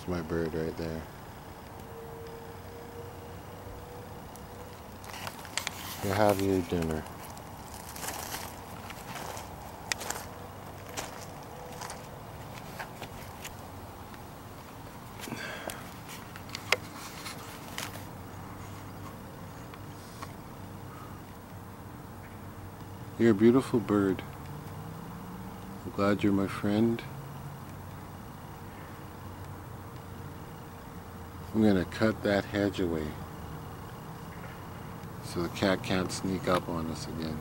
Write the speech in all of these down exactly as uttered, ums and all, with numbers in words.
It's my bird right there. You have your dinner. You're a beautiful bird. I'm glad you're my friend. I'm gonna cut that hedge away so the cat can't sneak up on us again.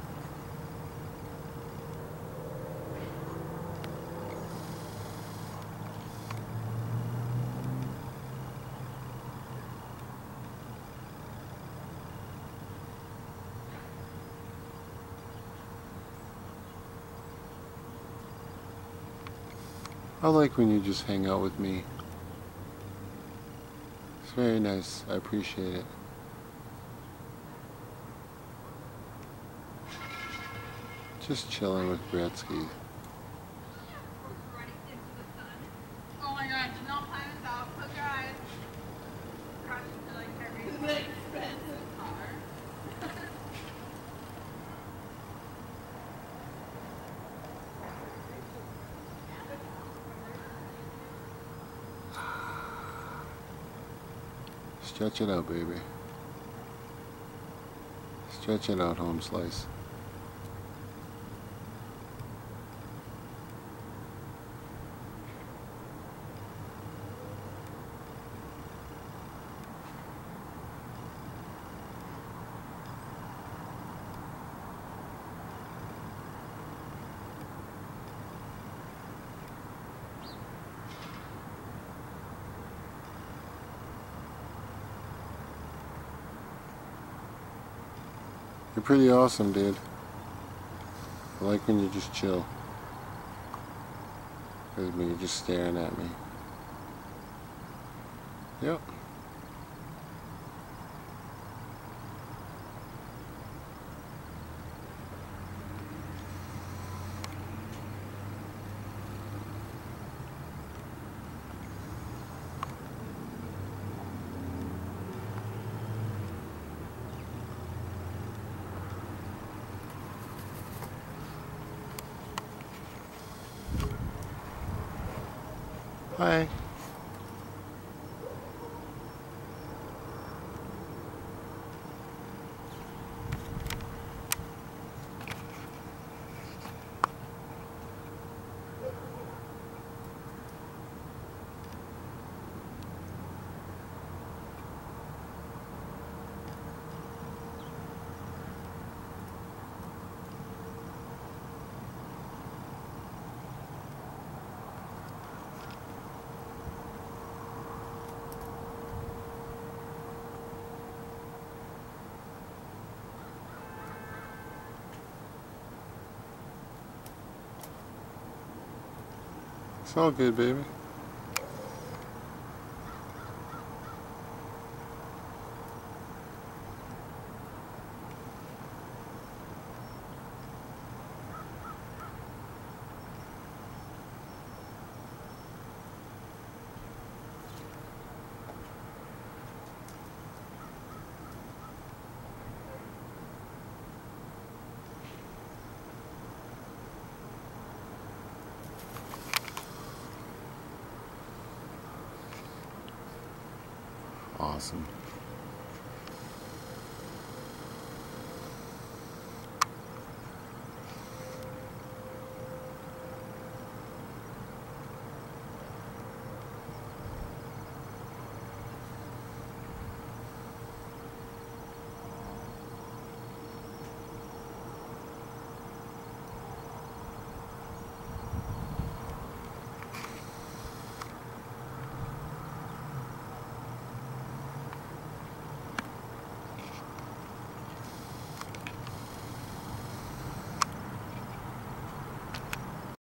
I like when you just hang out with me. It's very nice. I appreciate it. Just chilling with Gretzky. Oh my god, do not plan this out. Close your eyes. Crash into like every expensive car. Stretch it out, baby. Stretch it out, home slice. You're pretty awesome, dude. I like when you just chill. Because when you're just staring at me. Yep. Hi. It's all good, baby. Awesome.